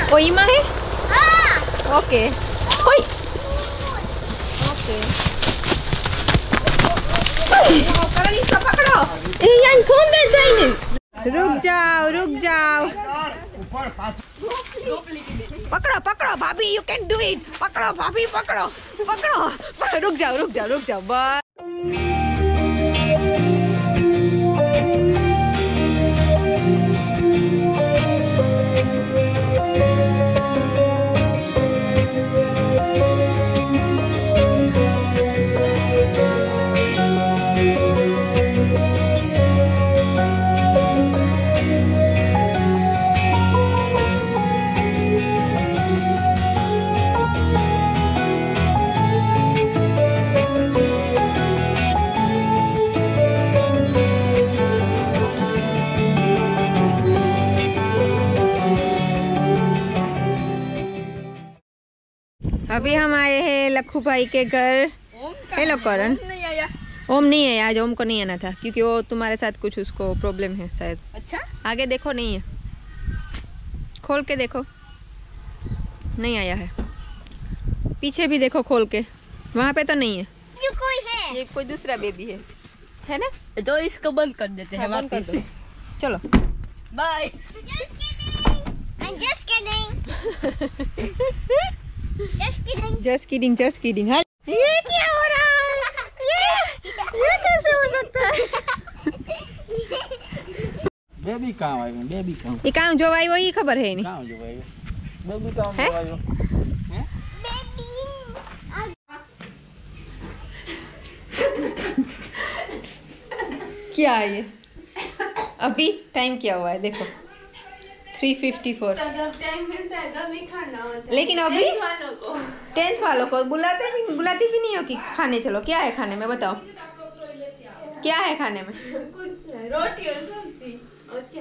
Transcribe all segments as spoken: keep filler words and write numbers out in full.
ओ इमा है? हाँ। ओके। ओए। ओके। करण इसको पकड़ो। ए यार कौन दे जाइए? रुक जाओ, रुक जाओ। पकड़ो, पकड़ो भाभी, यू कैन डू इट। पकड़ो भाभी, पकड़ो, पकड़ो। रुक जाओ, रुक जाओ, रुक जाओ बस। अभी हम आए हैं लखू भाई के घर। हेलो करण। नहीं आया। ओम नहीं है आज, ओम को नहीं आना था क्योंकि वो तुम्हारे साथ कुछ उसको प्रॉब्लम है शायद। अच्छा आगे देखो, नहीं है, खोल के देखो, नहीं आया है। पीछे भी देखो खोल के, वहाँ पे तो नहीं है। जो कोई है, ये कोई दूसरा बेबी है, है ना? तो इसको बंद कर देते हैं वापस से। चलो bye. Just kidding. Just kidding. Just kidding, just kidding. हाँ, ये क्या हो रहा है? ये ये कैसे हो सकता है? बेबी कहाँ आई? बेबी कहाँ? ये कहाँ जो आई वही खबर है नहीं। कहाँ जो आई? बेबी कहाँ है? जो आई? हैं? क्या है ये? अभी टाइम क्या हुआ है देखो, थ्री फिफ्टी फोर। जब टाइम मिलता है तभी खाना होता है। लेकिन अभी टेंथ वालों को टेंथ वालों को बुलाते भी बुलाती भी नहीं हो कि खाने चलो। क्या है खाने में बताओ, क्या है खाने में? कुछ है, रोटी और सब्जी और क्या।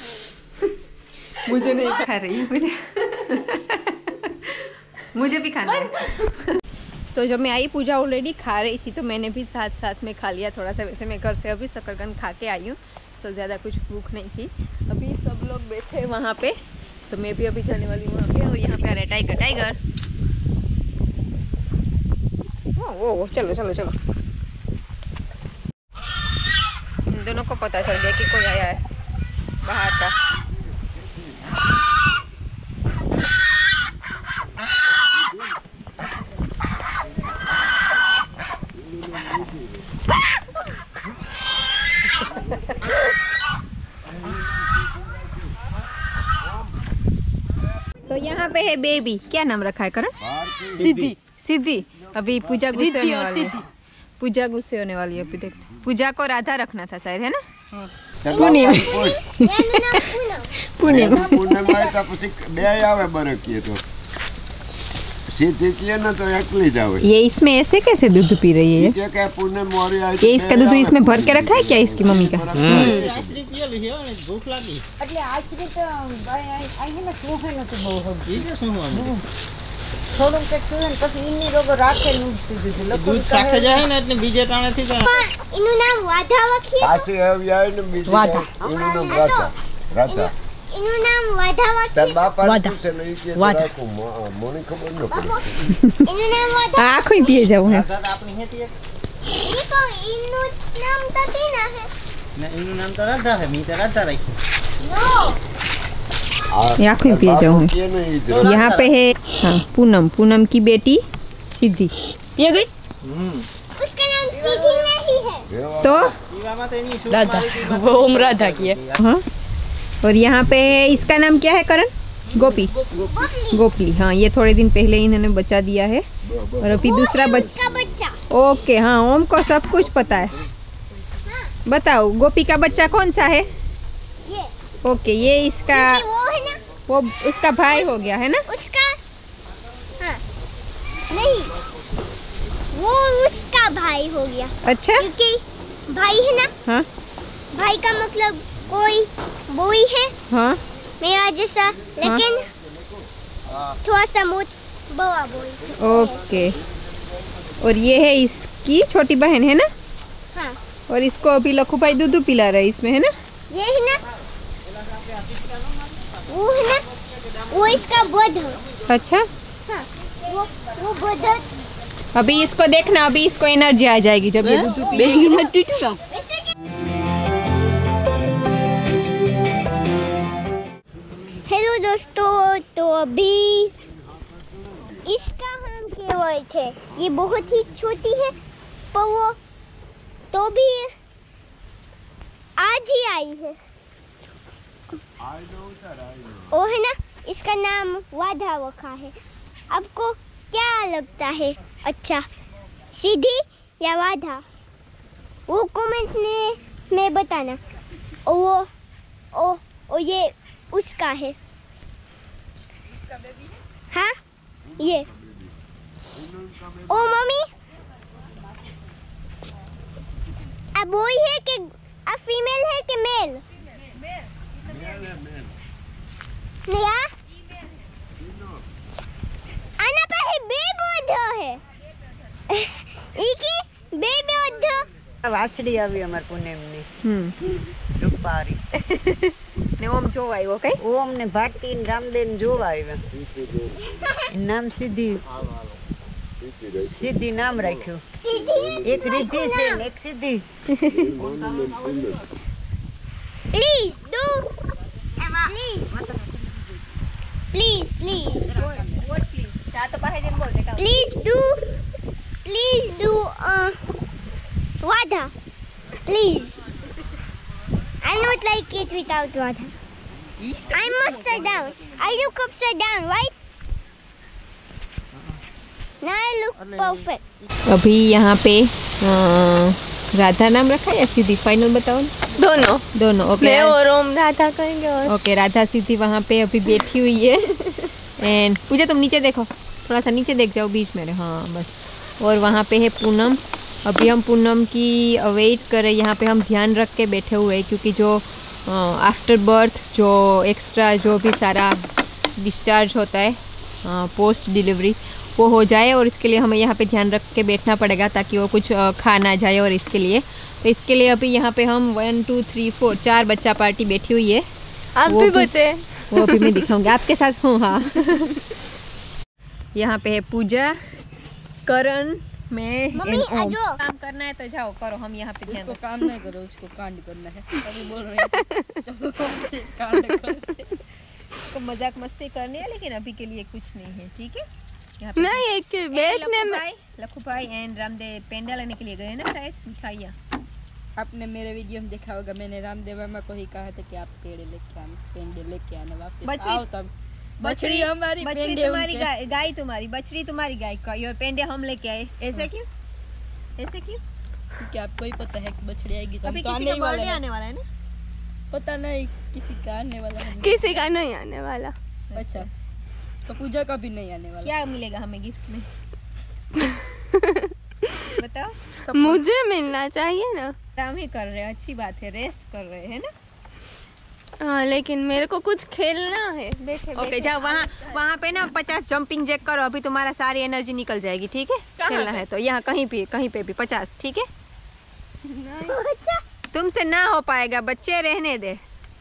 मुझे नहीं खा रही है, मुझे मुझे भी खाना है। तो जब मैं आई, पूजा ऑलरेडी खा रही थी तो मैंने भी साथ साथ में खा लिया थोड़ा सा। वैसे मैं घर से अभी शकरकंद खा के आई हूँ, सो ज़्यादा कुछ भूख नहीं थी। अभी सब लोग बैठे हैं वहाँ पे, तो मैं भी अभी जाने वाली हूँ वहाँ पे। और यहाँ पे आ रहा है टाइगर, टाइगर। ओ, ओ, चलो चलो चलो। इन दोनों को पता चल गया कि कोई आया है बाहर का। तो यहाँ पे है बेबी। क्या नाम रखा है करण? सीधी सिद्धि। अभी पूजा गुस्से होने वाली है। पूजा गुस्से होने वाली है अभी। देख, पूजा को राधा रखना था शायद, है ना? પૂનમ पूनम પૂનમ માં તો પછી બે આવે બરકીએ તો સીધી કીએ ને તો એકલી જ આવે। ये इसमें ऐसे कैसे दूध पी रही है? કે કે પૂનમ મોરી આવી ये इसका दूध इसमें भर के रखा है क्या इसकी मम्मी का? આશરી પીએલી છે ને ભૂખ લાગી એટલે આશરી તો આઈને ને સુહે નતો બહુ ઈ કે શું આમ થોડું કે સુહે ને પછી ઈની રોગો રાખે નું દીધું લખો દૂધ સાખે જાય ને એટલે બીજે ટાણે થી જાય। એનું નામ વાધા વખી પાછી આવી આવે ને બીજે વાધા। એનું નામ રાધા રાધા એનું નામ વાધા વખી તાર બાપા વાધા। પૂછે ને ઈ કે વાધા। રાખો મને ખબર ન પડે। એનું નામ વાધા आँखों ही पिए जाऊँ है। રાધા આપણી હેતી એક ઈ કો એનું નામ તો તીના હે ને એનું નામ તો રાધા છે મી તો રાધા રાખી। નો ये आँखों ही पिए जाऊँ है। કે નહીં ઈ यहाँ पे है हाँ पूनम, पूनम की बेटी सिद्धि। पिए गई હમ उसका नाम सीधी नहीं है तो પીવામાં તો એની શું રાધા મારી તી वो ओम राधा की है। हाँ। और यहाँ पे है, इसका नाम क्या है करण? गोपी। गोपली गोपली, हाँ। ये थोड़े दिन पहले इन्होंने बच्चा दिया है और अभी दूसरा बच्चा। उसका बच्चा ओके, हाँ, ओम को सब कुछ पता है। बताओ गोपी का बच्चा कौन सा है? ये ओके, ये इसका कि वो है ना वो उसका भाई हो गया है ना? उसका हाँ नहीं वो उसका भाई हो गया अच्छा, क्योंकि भाई है ना, हाँ भाई का मतलब कोई बॉय है हाँ मेरा जैसा, लेकिन थोड़ा सा मोट बड़ा बॉय। ओके। और ये है इसकी छोटी बहन है ना? हाँ और इसको अभी लखू भाई दूध पिला रहे हैं इसमें, है ना? ये है ना, वो है ना वो इसका बुध। अच्छा हाँ, वो वो बुध। अभी इसको देखना, अभी इसको एनर्जी आ जाएगी जब ये दूध पीएगा। हेलो दोस्तों, तो अभी इसका हम खेल थे। ये बहुत ही छोटी है पर वो तो भी आज ही आई है। वो है ना, इसका नाम वाधा रखा है। आपको क्या लगता है अच्छा, सीधी या वाधा? वो कमेंट्स ने में बताना। ओ वो ओ, ओ ये उसका है। हाँ ये। ओ मम्मी, अब बोई है कि अब फीमेल है कि मेल? नहीं आ? आना पे बेबी ओढ़ो है। इकी बेबी ओढ़ो। વાછડી આવી અમાર પુનેમની हम्म રૂપારી ને ઓમ જોવા આવ્યો કઈ? ઓમ ને ભાટી ને રામદેવ જોવા આવ્યા. નામ સિદ્ધિ સિદ્ધિ નામ રાખ્યું. એક રિદ્ધિ છે ને એક સિદ્ધિ. Please do. Please. Please, please. What please? क्या तो बाहर जन बोल दे का? Please do. Please do. Uh, Radha. Please. I don't like it without Radha. I'm upside down. I look upside down, right? Now I look perfect. अभी यहाँ पे अ, राधा नाम रखा है या सीधी? फाइनल बताओ ना। दोनों दोनों ओके। मैं और ओम राधा करेंगे। और ओके, राधा सीधी वहाँ पे अभी बैठी हुई है। एंड पूजा तुम नीचे देखो, थोड़ा सा नीचे देख जाओ बीच में। हाँ बस। और वहाँ पे है पूनम। अभी हम पूनम की वेट कर रहे हैं। यहाँ पे हम ध्यान रख के बैठे हुए हैं क्योंकि जो आफ्टर बर्थ जो एक्स्ट्रा जो भी सारा डिस्चार्ज होता है पोस्ट डिलीवरी वो हो जाए, और इसके लिए हमें यहाँ पे ध्यान रख के बैठना पड़ेगा ताकि वो कुछ अ, खा ना जाए। और इसके लिए तो इसके लिए अभी यहाँ पे हम वन टू थ्री फोर चार बच्चा पार्टी बैठी हुई है। आप वो भी भी- बचे। वो अभी मैं दिखाऊंगी आपके साथ हूँ। हाँ यहाँ पे है पूजा, करण, मैं मम्मी, and ओम। आजो। काम करना है तो जाओ करो, हम यहाँ पे ध्यान उसको रखें। काम नहीं करो, उसको कांड करना है. अभी बोल रहे हैं चलो कांड करते हैं. तो मजाक मस्ती करनी है लेकिन अभी के लिए कुछ नहीं है, ठीक है। यहाँ पे नहीं एक के बैठने लखू में भाई लखू भाई एंड रामदेव पेंडा लेने के लिए गए हैं ना शायद, मिठाइयाँ। आपने मेरे वीडियो में देखा होगा, मैंने रामदेव वर्मा को ही कहा था कि आप पेड़ लेके आना, पेंडे लेके आना वापस बछड़ी- आओ तब. बछड़ी हमारी, बछड़ी पेंडे तुम्हारी, उनके. गाय गाय तुम्हारी, बछड़ी तुम्हारी गाय का, और पेंडे हम लेके आए। ऐसे क्यों? ऐसे क्यों? क्योंकि आपको ही पता है कि बछड़ी आएगी तो हम अभी तो किसी आने का ही वाले बर्थडे हैं. आने वाला है ना। पता नहीं किसी का आने वाला है. किसी का नहीं आने वाला। अच्छा, तो पूजा का भी नहीं आने वाला. क्या मिलेगा हमें गिफ्ट में? बताओ। मुझे मिलना चाहिए ना। आराम ही कर रहे हैं, अच्छी बात है, रेस्ट कर रहे हैं ना। हाँ लेकिन मेरे को कुछ खेलना है। बैठे ओके बैठे। जाओ वहाँ वहाँ पे ना पचास जंपिंग जैक करो, अभी तुम्हारा सारी एनर्जी निकल जाएगी, ठीक है। कहाँ खेलना पे? है तो यहाँ कहीं भी कहीं पे भी पचास, ठीक है। तुमसे ना हो पाएगा, बच्चे रहने दे।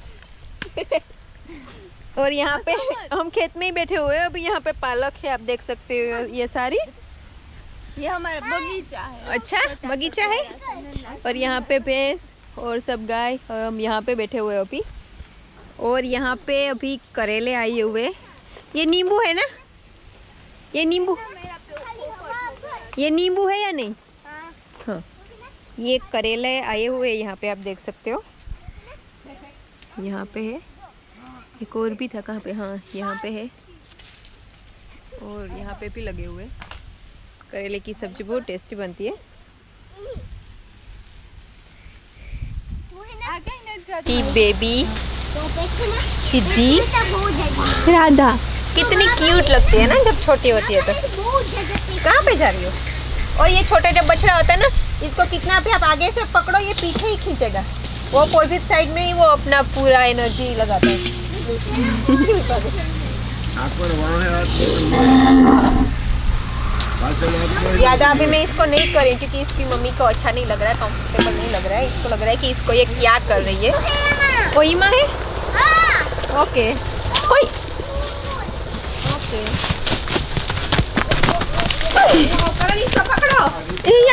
और यहाँ पे हम खेत में ही बैठे हुए हैं। अभी यहाँ पे पालक है, आप देख सकते हो ये सारी। ये हमारा बगीचा है। अच्छा बगीचा है। और यहाँ पे भैंस और सब गाय, और हम यहाँ पे बैठे हुए अभी। और यहाँ पे अभी करेले आए हुए। ये नींबू है ना, ये नींबू ये नींबू है या नहीं? हाँ ये करेले आए हुए यहाँ पे, आप देख सकते हो। यहाँ पे है, एक और भी था, कहाँ पे? हाँ यहाँ पे है। और यहाँ पे भी लगे हुए। करेले की सब्जी बहुत टेस्टी बनती है। की बेबी सिद्धि राधा कितनी क्यूट लगती है ना जब छोटी होती है तो। कहाँ पे जा रही हो? और ये छोटा जब बछड़ा होता है ना, इसको कितना भी आप आगे से पकड़ो ये पीछे ही खींचेगा। वो अपोजिट साइड में ही वो अपना पूरा एनर्जी लगाता है। ज्यादा अभी मैं इसको नहीं कर रही क्योंकि इसकी मम्मी को अच्छा नहीं लग रहा है, कंफर्टेबल नहीं लग रहा है। इसको लग रहा है कि इसको ये क्या कर रही है। वही माँ है। ओके। ओए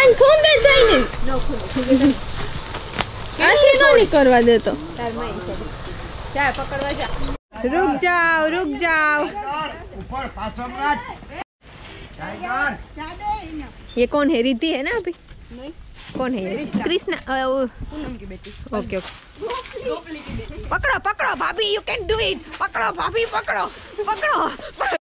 કાન ખૂંદે જાય ને નો ખુલે આથી નો ની કરવા દે તો તાર માં જા પકડવા જા रुक जाओ रुक जाओ ऊपर पासो मत टाइगर ये कौन है रिद्धि है ना अभी नहीं कौन है कृष्णा पूनम की बेटी ओके ओके पकड़ो पकड़ो भाभी यू कैन डू इट पकड़ो भाभी पकड़ो पकड़ो